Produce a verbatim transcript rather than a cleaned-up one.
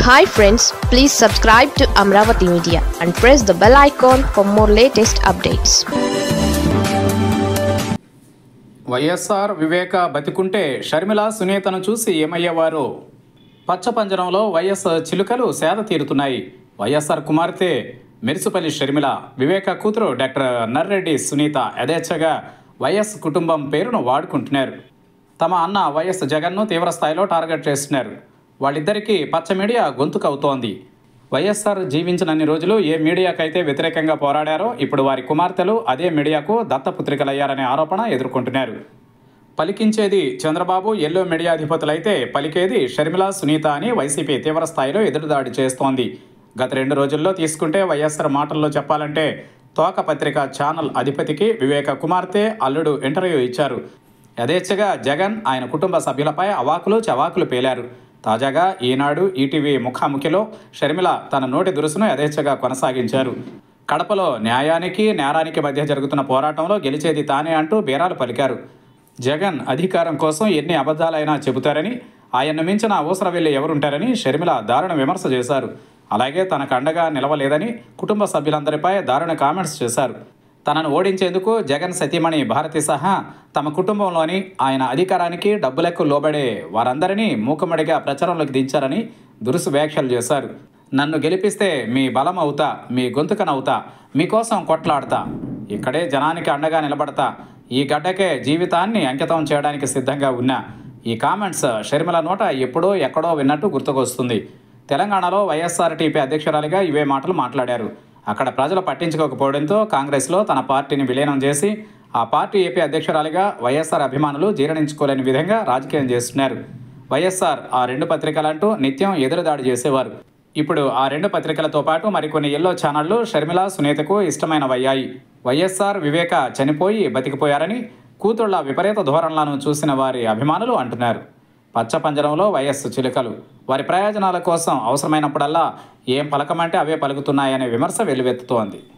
Hi friends, please subscribe to Amravati Media and press the bell icon for more latest updates. YSR వివేక బతికుంటే షర్మిల సునీతను చూసి ఏమయ్యేవారు? పచ్చపంజరంలో YS చిలుకలు సేద తీరుతున్నాయి. వైఎస్ఆర్ కుమార్తె మెరిసిపల్లి షర్మిల, వివేక కూతురు డాక్టర్ నర్రెడ్డి సునీత యథేచ్ఛగా వైఎస్ కుటుంబం పేరును వాడుకుంటున్నారు. తమ అన్న వైఎస్ జగన్ను తీవ్రస్థాయిలో టార్గెట్ చేస్తున్నారు. వాళ్ళిద్దరికీ పచ్చ మీడియా గొంతుకవుతోంది. వైఎస్ఆర్ జీవించినన్ని రోజులు ఏ మీడియాకైతే వ్యతిరేకంగా పోరాడారో ఇప్పుడు వారి కుమార్తెలు అదే మీడియాకు దత్తపుత్రికలయ్యారనే ఆరోపణ ఎదుర్కొంటున్నారు. పలికించేది చంద్రబాబు, ఎల్లో మీడియా అధిపతులైతే పలికేది షర్మిల, సునీత అని వైసీపీ తీవ్రస్థాయిలో ఎదురుదాడి చేస్తోంది. గత రెండు రోజుల్లో తీసుకుంటే వైఎస్ఆర్ మాటల్లో చెప్పాలంటే తోక పత్రిక ఛానల్ అధిపతికి వివేక కుమార్తె అల్లుడు ఇంటర్వ్యూ ఇచ్చారు. యథేచ్ఛగా జగన్, ఆయన కుటుంబ సభ్యులపై అవాకులు చవాకులు పేలారు. తాజాగా ఈనాడు, ఈటీవీ ముఖాముఖిలో షర్మిల తన నోటి దురుసును యథేచ్ఛగా కొనసాగించారు. కడపలో న్యాయానికి నేరానికి మధ్య జరుగుతున్న పోరాటంలో గెలిచేది తానే అంటూ బీరాలు పలికారు. జగన్ అధికారం కోసం ఎన్ని అబద్ధాలైనా చెబుతారని, ఆయన్ను మించిన అవసరవెల్లి ఎవరుంటారని షర్మిల దారుణ విమర్శ చేశారు. అలాగే తనకు అండగా నిలవలేదని కుటుంబ సభ్యులందరిపై దారుణ కామెంట్స్ చేశారు. తనను ఓడించేందుకు జగన్ సతీమణి భారతి సహా తమ కుటుంబంలోని ఆయన అధికారానికి డబ్బులకు లోబడే వారందరినీ మూకుమ్మడిగా ప్రచారంలోకి దించారని దురుసు వ్యాఖ్యలు చేశారు. నన్ను గెలిపిస్తే మీ బలం అవుతా, మీ గొంతుకనవుతా, మీకోసం కొట్లాడతా, ఇక్కడే జనానికి అండగా నిలబడతా, ఈ గడ్డకే జీవితాన్ని అంకితం చేయడానికి సిద్ధంగా ఉన్నా. ఈ కామెంట్స్ షర్మిల నోట ఎప్పుడో ఎక్కడో విన్నట్టు గుర్తుకొస్తుంది. తెలంగాణలో వైఎస్ఆర్టీపీ అధ్యక్షురాలిగా ఇవే మాటలు మాట్లాడారు. అక్కడ ప్రజలు పట్టించుకోకపోవడంతో కాంగ్రెస్లో తన పార్టీని విలీనం చేసి ఆ పార్టీ ఏపీ అధ్యక్షురాలిగా వైఎస్ఆర్ అభిమానులు జీర్ణించుకోలేని విధంగా రాజకీయం చేస్తున్నారు. వైఎస్ఆర్ ఆ రెండు పత్రికలంటూ నిత్యం ఎదురుదాడి చేసేవారు. ఇప్పుడు ఆ రెండు పత్రికలతో పాటు మరికొన్ని ఎల్లో ఛానళ్లు షర్మిల, సునీతకు ఇష్టమైనవయ్యాయి. వైఎస్ఆర్ వివేక చనిపోయి బతికిపోయారని కూతుళ్ల విపరీత ధోరణులను చూసిన వారి అభిమానులు అంటున్నారు. పచ్చపంజరంలో వైఎస్ చిలుకలు వారి ప్రయోజనాల కోసం అవసరమైనప్పుడల్లా ఏం పలకమంటే అవే పలుకుతున్నాయనే విమర్శ వెల్లువెత్తుతోంది.